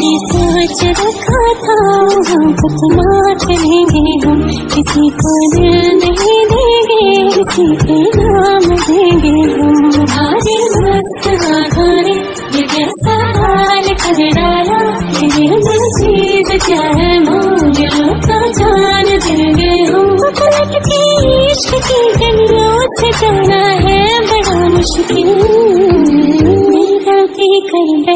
सोच रखा था हम कितना चलेंगे हम, किसी को दिल नहीं देंगे, किसी के नाम देंगे हम। हमारे मस्त आधारे ये कैसा हाल कर डाला, ये दिल चीज क्या है मोल का जान देंगे हम। पलट के इश्क की गलियों से जाना है बड़ा मुश्किल, मेरी गलती कर